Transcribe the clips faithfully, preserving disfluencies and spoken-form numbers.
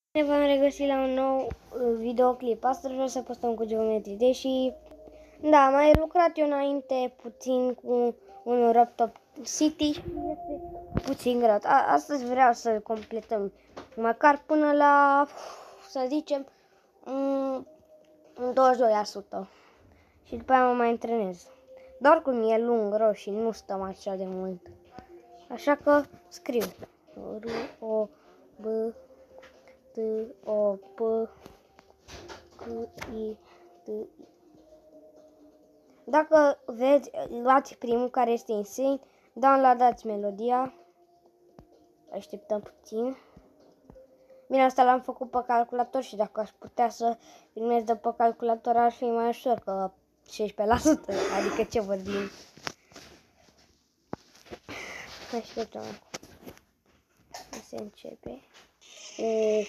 Ne vom regăsi la un nou videoclip. Astăzi vreau să postăm cu geometrii, deși da, am mai lucrat eu înainte puțin cu un Robtop City și este puțin greu. Astăzi vreau să completăm măcar până la, să zicem, douăzeci și doi la sută și după aia mă mai antrenez. Doar cum e lung, rău și nu stăm așa de mult. Așa că scriu R O B T O P C I T I. Dacă veți, luați primul care este insane, downloadați melodia. Așteptăm puțin. Bine, asta l-am făcut pe calculator și dacă aș putea să filmez de pe calculator ar fi mai ușor, că șaisprezece la sută, adică ce vorbim. Așteptăm acum. Se începe. Uf.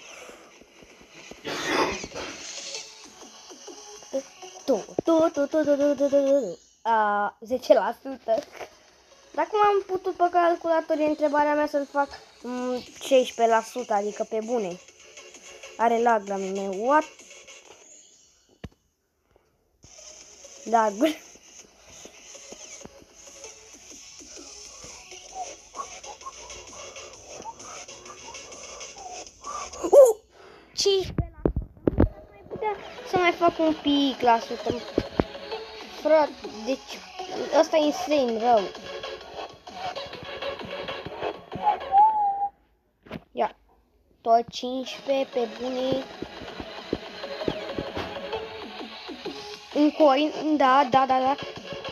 Tu, tu, tu, tu, tu, tu, tu, tu, a, zece la sută. Dacă m-am putut pe calculator, e întrebarea mea să-l fac mm, șaisprezece la sută, adică pe bune. Are lag la mine. What? Da, uh! cincisprezece la sută. Mai putea să mai fac un pic la sută. Frate, deci ăsta e insane rău. Ia, tot cincisprezece pe bune. Un coin, da, da, da, da.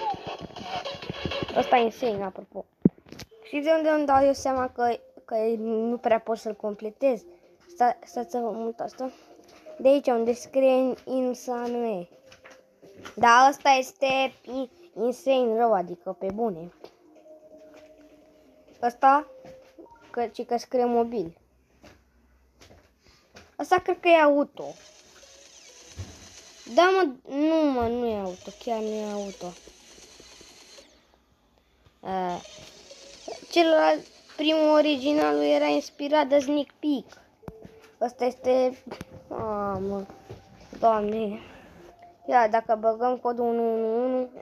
Ăsta e insane, apropo. Știți de unde îmi dau eu seama că, că nu prea pot să-l completez? Sta, stați să vă mult asta. De aici unde scrie insane. Da, ăsta este insane rău, adică pe bune. Ăsta, că, ci că scrie mobil. Asta cred că e auto. Da, mă, nu, mă, nu e auto, chiar nu e auto. Uh, celălalt, primul originalul era inspirat de Sneak Peek. Ăsta este... Ah, mă, Doamne. Ia, dacă băgăm codul unu unu unu,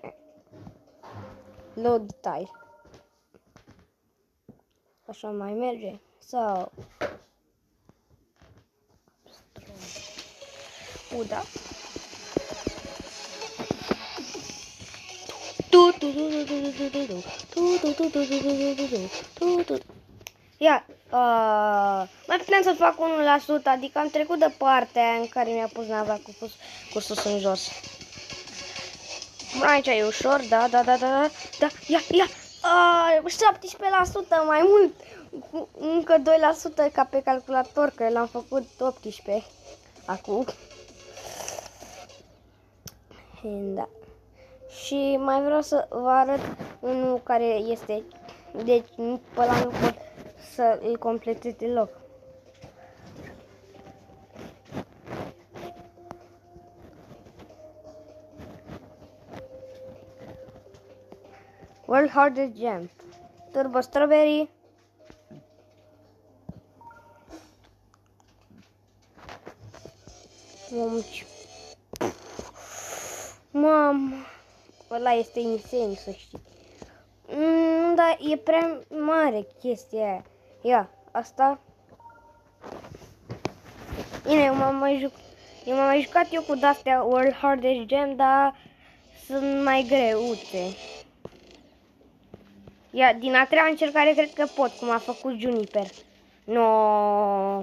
load tile. Așa mai merge? Sau... Uda. Ia, uh, mai putem să fac unu la sută, adică am trecut de partea în care mi-a pus nava cu, cu, cu sus în jos. Aici e ușor, da, da, da, da, da, ia, ia, uh, șaptesprezece la sută mai mult, încă doi la sută ca pe calculator, că l-am făcut optsprezece acum. Da. Și mai vreau să vă arăt unul care este, deci pe ăla nu pot să îl completez deloc. World Hardest Jump, Turbo Strawberry. Mamă, ăla este insane, să știi. Mm, dar e prea mare chestia aia. Ia, asta. Bine, eu m-am mai jucat, eu m-am mai jucat eu cu de-astea World Hardest Jam, dar sunt mai greuțe. Ia, din a treia încercare cred că pot, cum a făcut Juniper. No.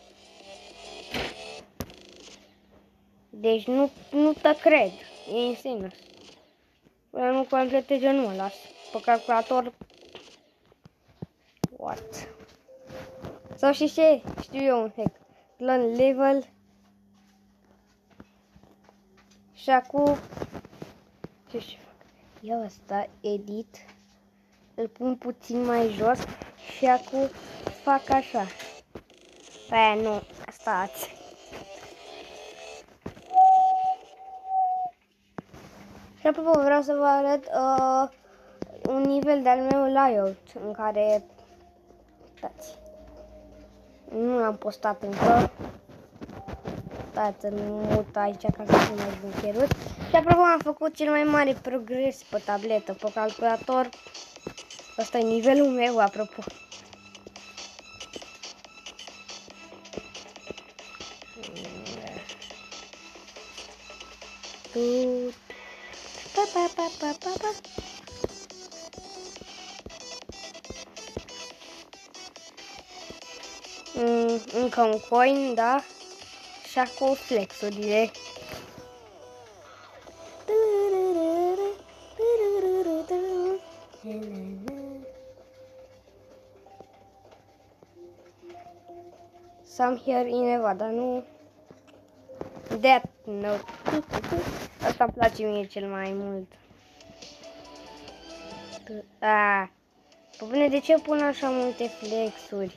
Deci nu, nu te cred. E insane. Până nu completez, eu nu mă las. Pe calculator. What? Sau și ce? Știu eu un hack. Clone level. Și acum ce să fac? Ia asta, edit. Îl pun puțin mai jos. Și acum fac așa. Aia nu, stați. Și apropo, vreau să vă arăt uh, un nivel de-al meu layout în care, stați, nu l-am postat încă, Stați să nu mut aici ca să fie mai buncherut. Și apropo, am făcut cel mai mare progres pe tabletă, pe calculator. Ăsta e nivelul meu, apropo. Pa, pa, pa, pa, pa, pa. Mm, încă un coin, da? Și acum flexurile. Some here in Nevada, nu? Death Note. Asta îmi place mie cel mai mult. Ah. Păi bine, de ce pun așa multe flexuri?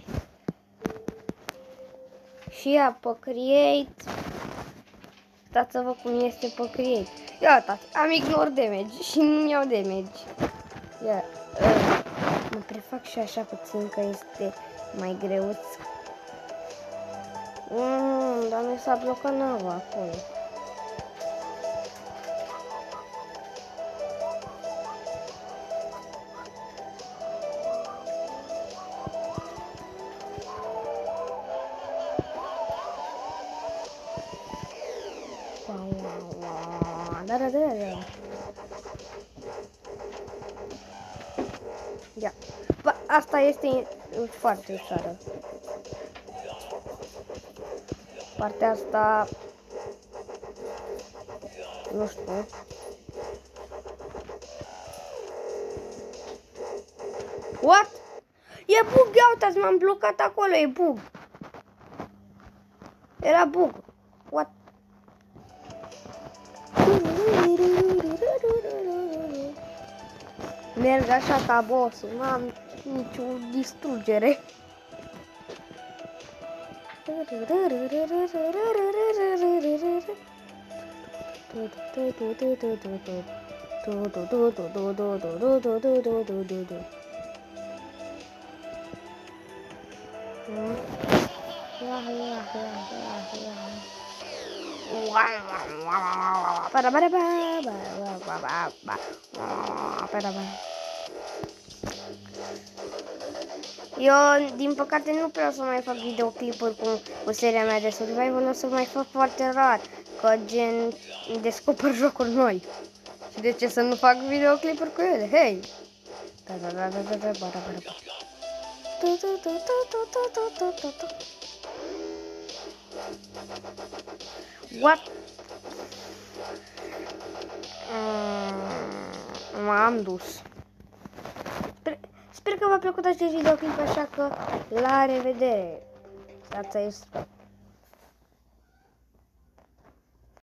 Și ia pe create. Stați să văd cum este pe create. Ia uitați, am ignore damage și nu iau damage. Ia, uh, mă prefac și așa puțin că este mai greuț. Mm, dar mi s-a blocat nava acolo. Da, da, da, da. Ia. Ba, asta este foarte ușoară. Partea asta nu știu. What? E bug, ia uitați, m-am blocat acolo, e bug. Era bug. What? Merg așa ca boss-ul, n-am nicio distrugere. Eu, din păcate, nu vreau să mai fac videoclipuri cu, cu seria mea de survival, o să mai fac foarte rar, că gen descoper jocuri noi. Și de ce să nu fac videoclipuri cu ele? Hei! Da, da, da, da, da, da, da, da, da. What? Mm, m-am dus. Sper, sper că v-a plăcut acest videoclip, așa că la revedere. Stați aici.